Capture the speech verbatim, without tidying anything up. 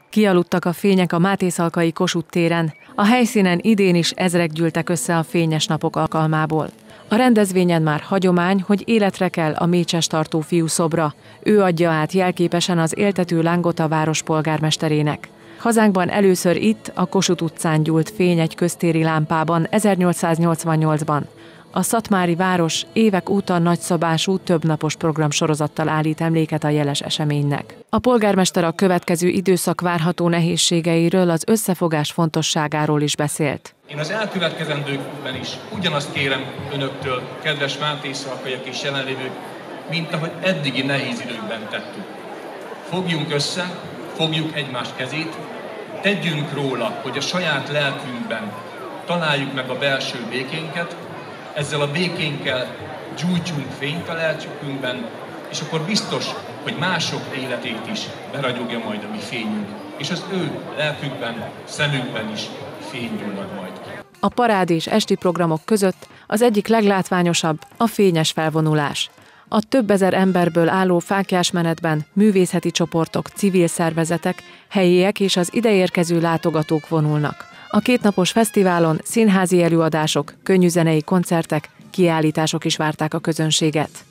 Kialudtak a fények a Mátészalkai Kossuth téren. A helyszínen idén is ezrek gyűltek össze a fényes napok alkalmából. A rendezvényen már hagyomány, hogy életre kell a mécsestartó fiú szobra. Ő adja át jelképesen az éltető lángot a város polgármesterének. Hazánkban először itt, a Kossuth utcán gyúlt fény egy köztéri lámpában ezernyolcszáznyolcvannyolcban. A szatmári város évek óta nagyszabású, többnapos programsorozattal állít emléket a jeles eseménynek. A polgármester a következő időszak várható nehézségeiről, az összefogás fontosságáról is beszélt. Én az elkövetkezendőkben is ugyanazt kérem önöktől, kedves mátészalkaiak és jelenlévők, mint ahogy eddigi nehéz időkben tettük. Fogjunk össze, fogjuk egymás kezét, tegyünk róla, hogy a saját lelkünkben találjuk meg a belső békénket, ezzel a békénkkel gyújtsunk fényt a lelkünkben, és akkor biztos, hogy mások életét is beragyogja majd a mi fényünk, és az ő lelkükben, szemükben is fény gyullad majd. A parád és esti programok között az egyik leglátványosabb a fényes felvonulás. A több ezer emberből álló fáklyásmenetben művészeti csoportok, civil szervezetek, helyiek és az ideérkező látogatók vonulnak. A kétnapos fesztiválon színházi előadások, könnyűzenei koncertek, kiállítások is várták a közönséget.